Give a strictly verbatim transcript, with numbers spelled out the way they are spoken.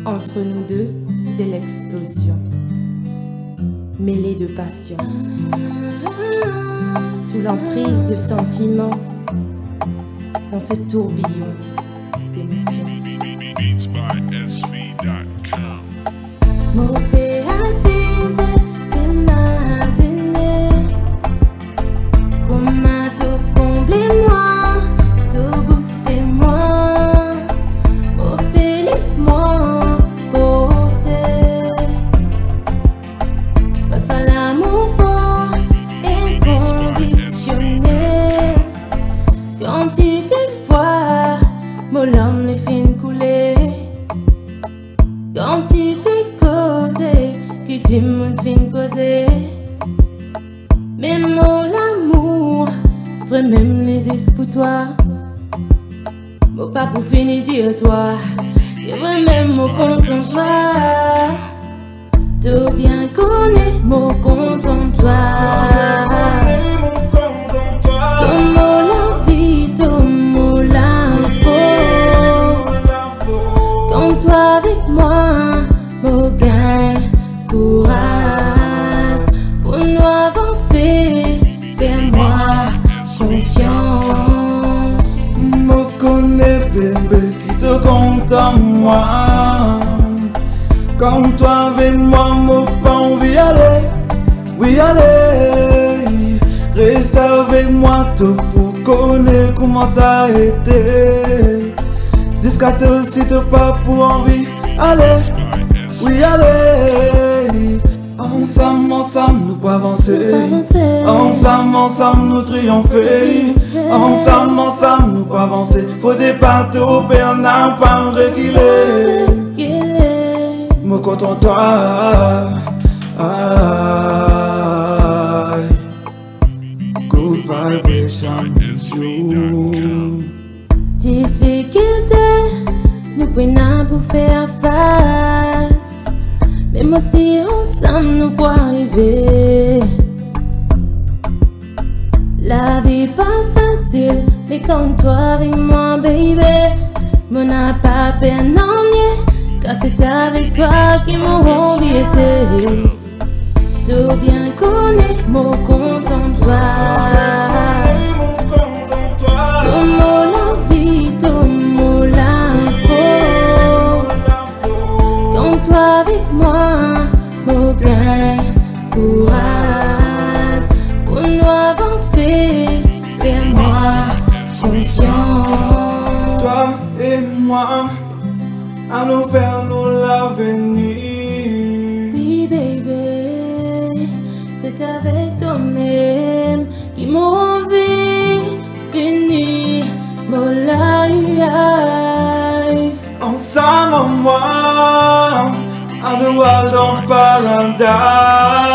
Entre nous deux, c'est l'explosion, mêlée de passion, sous l'emprise de sentiments, dans ce tourbillon d'émotions. Quand tu te vois, mon larme les fin couler. Quand tu t'es causé, que tu m'en fin causer. Même mon amour, vrai même les esprits pour toi. Mon pas pour finir dire toi, que vrai même mon content toi. Tout bien connaît mon content toi. Avec moi, mon gain, courage pour nous avancer, fais-moi confiance. Me connais bébé qui te compte en moi. Quand toi avec moi, mon pas envie d'aller, oui aller. Reste avec moi tout pour connaître comment ça a été. Jusqu'à te si t'as pas pour envie, allez, oui allez. Ensemble, ensemble, nous pas avancer. Ensemble, ensemble, nous triompher. Ensemble, ensemble, nous pas avancer. Faut dépasser au père, n'a pas reculer. Me content toi. Good vibration, you. Difficulté, nous prenons pour faire face. Même si ensemble nous pouvons arriver. La vie pas facile, mais quand toi avec moi, baby, mon n'a pas peine non nier, car c'est avec toi qui mon envie était. Tout bien connaît, mon content toi. Avec moi, mon gain, courage pour nous avancer, fais-moi confiance. Toi et moi, à nous faire nous l'avenir. Oui, baby, c'est avec toi-même qui m'ont vu finir mon life. Ensemble, moi. I know I don't paradise.